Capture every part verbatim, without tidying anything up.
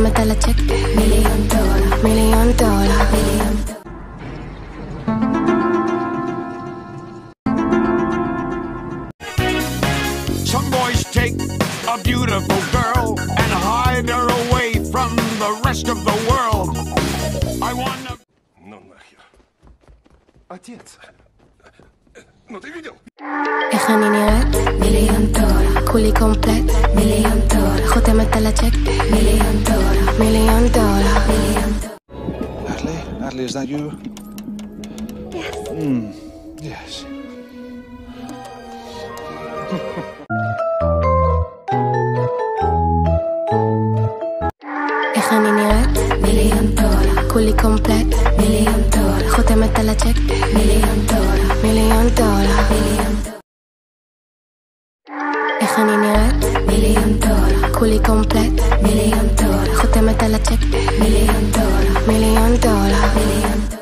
meter la cheque. Million dollar, million dollar, million dollar. Some boys take a beautiful girl and hide her away from the rest of the world. I wanna... Ну нахер. Отец, ну ты видел? איך אני נראית? מיליון דולר. כולי קומפלט? מיליון דולר. חותמת על הצ'ק? מיליון דולר. מיליון דולר. מיליון דולר. Natalie? Natalie, is that you? Yes. Hmm. Yes. איך אני נראית? מיליון דולר. כולי קומפלט? מיליון דולר. חותמת על הצ'ק? מיליון דולר. מיליון דולר. מיליון דולר. איך אני נראית? מיליון דולר. כולי קומפלט? מיליון דולר. חותמת על הצ'ק? מיליון דולר. מיליון דולר. מיליון דולר.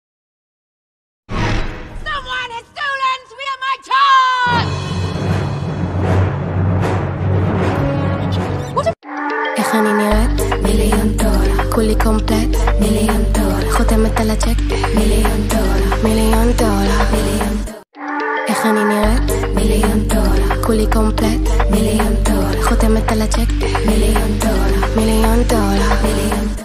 Someone has stolen three of my toys! איך אני נראית? מיליון דולר. כולי קומפלט? מיליון דולר. חותמת על הצ'ק? מיליון דולר. מיליון דולר. מיליון דולר. איך אני נראית? מיליון דולר. כולי קומפלט? מיליון דולר. חותמת על הצ'ק? מיליון דולר. מיליון דולר. מיליון דולר.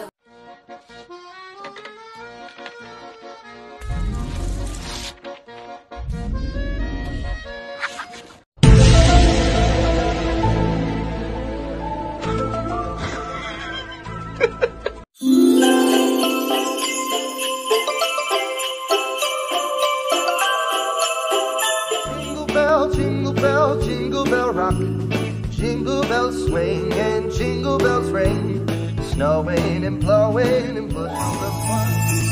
Jingle bell, jingle bell rock, jingle bells swing and jingle bells ring, snowing and blowing and bushels of fun.